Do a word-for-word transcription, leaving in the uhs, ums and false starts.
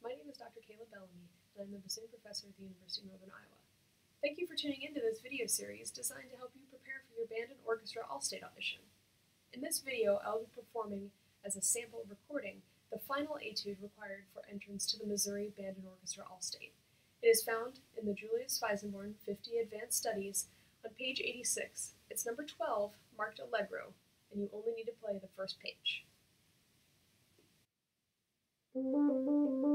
My name is Doctor Kayla Bellamy, and I'm the Bassoon Professor at the University of Northern Iowa. Thank you for tuning into this video series designed to help you prepare for your band and orchestra all-state audition. In this video, I'll be performing, as a sample recording, the final etude required for entrance to the Missouri Band and Orchestra All-State. It is found in the Julius Weissenborn fifty Advanced Studies on page eighty-six. It's number twelve, marked Allegro, and you only need to play the first page.